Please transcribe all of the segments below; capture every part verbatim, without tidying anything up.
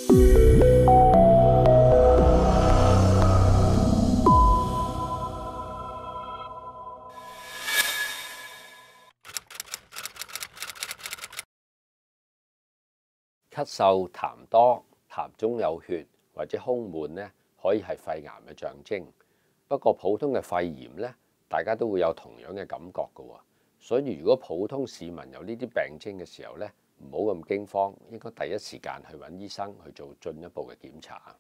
咳嗽、痰多、痰中有血或者胸悶呢，可以係肺癌嘅象徵。不過普通嘅肺炎呢，大家都會有同樣嘅感覺㗎喎。所以如果普通市民有呢啲病徵嘅時候呢，唔好咁驚慌，應該第一時間去揾醫生去做進一步嘅檢查。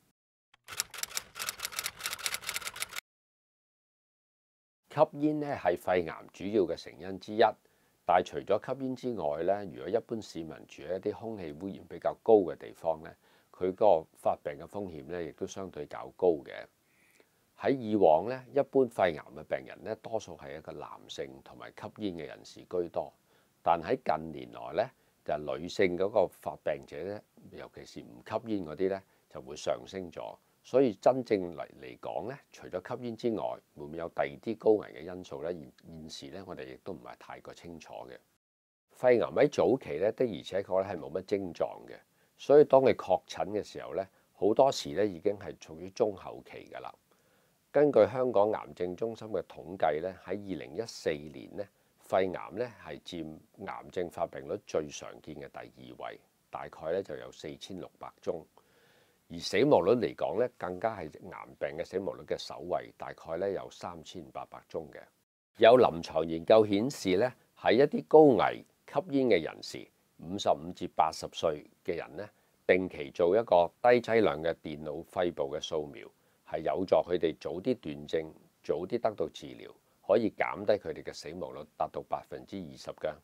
吸煙呢係肺癌主要嘅成因之一。但係除咗吸煙之外咧，如果一般市民住喺一啲空氣污染比較高嘅地方咧，佢嗰個發病嘅風險咧，亦都相對較高嘅。喺以往咧，一般肺癌嘅病人咧，多數係一個男性同埋吸煙嘅人士居多。但喺近年來咧，就係女性嗰個發病者咧，尤其是唔吸煙嗰啲咧，就會上升咗。所以真正嚟嚟講咧，除咗吸煙之外，會唔會有第二啲高危嘅因素咧？現現時咧，我哋亦都唔係太過清楚嘅。肺癌喺早期咧，的而且確咧係冇乜症狀嘅，所以當你確診嘅時候咧，好多時咧已經係屬於中後期㗎啦。根據香港癌症中心嘅統計咧，喺二零一四年咧，肺癌咧係佔癌症發病率最常見嘅第二位，大概咧就有四千六百宗。而死亡率嚟講咧，更加係癌病嘅死亡率嘅首位，大概咧有三千八百宗嘅。有臨床研究顯示咧，喺一啲高危吸煙嘅人士，五十五至八十歲嘅人咧，定期做一個低劑量嘅電腦肺部嘅掃描，係有助佢哋早啲斷症，早啲得到治療，可以減低佢哋嘅死亡率，達到百分之二十㗎。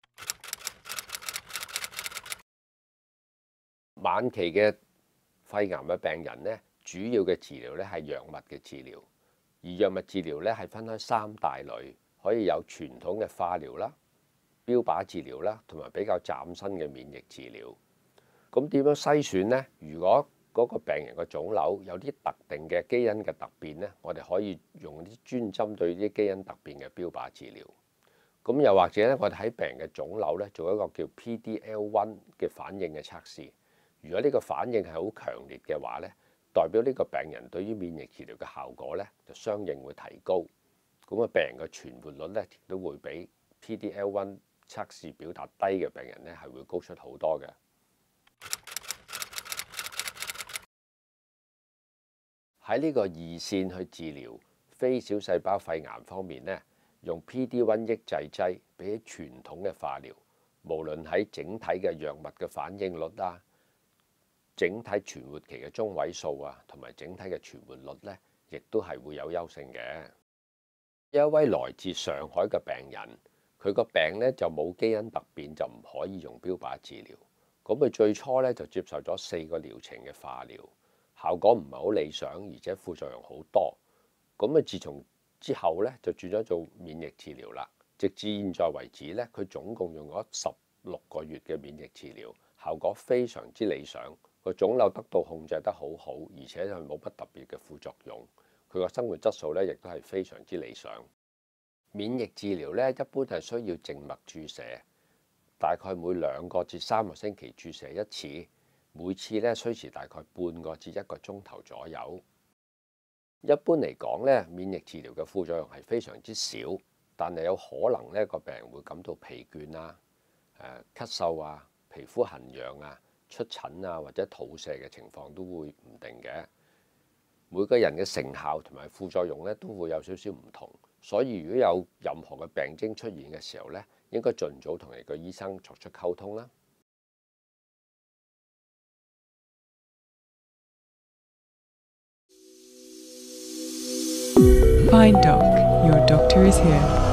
晚期嘅肺癌嘅病人咧，主要嘅治療咧係藥物嘅治療，而藥物治療咧係分開三大類，可以有傳統嘅化療啦、標靶治療啦，同埋比較嶄新嘅免疫治療。咁點樣篩選呢？如果嗰個病人嘅腫瘤有啲特定嘅基因嘅突變咧，我哋可以用啲專針對啲基因突變嘅標靶治療。咁又或者咧，我哋喺病人嘅腫瘤咧做一個叫 P D L 一 嘅反應嘅測試。如果呢個反應係好強烈嘅話咧，代表呢個病人對於免疫治療嘅效果咧就相應會提高。咁啊，病人嘅存活率咧亦都會比 P D L 一 測試表達低嘅病人咧係會高出好多嘅。喺呢個二線去治療非小細胞肺癌方面咧，用 P D 一 抑制劑比起傳統嘅化療，無論喺整體嘅藥物嘅反應率啦、整體存活期嘅中位數啊，同埋整體嘅存活率咧，亦都係會有優勝嘅。一位來自上海嘅病人，佢個病咧就冇基因突變，就唔可以用標靶治療。咁佢最初咧就接受咗四個療程嘅化療，效果唔係好理想，而且副作用好多。咁啊，自從之後咧就轉咗做免疫治療啦。直至現在為止咧，佢總共用咗十六個月嘅免疫治療，效果非常之理想。個腫瘤得到控制得好好，而且係冇乜特別嘅副作用。佢個生活質素咧，亦都係非常之理想。免疫治療咧，一般係需要靜脈注射，大概每兩個至三個星期注射一次，每次咧需時大概半個至一個鐘頭左右。一般嚟講咧，免疫治療嘅副作用係非常之少，但係有可能咧個病人會感到疲倦啊、誒咳嗽啊、皮膚痕癢啊、出疹啊或者肚瀉嘅情況都會唔定嘅。每個人嘅成效同埋副作用咧都會有少少唔同，所以如果有任何嘅病徵出現嘅時候咧，應該盡早同你個醫生作出溝通啦。 Fine Doc, your doctor is here.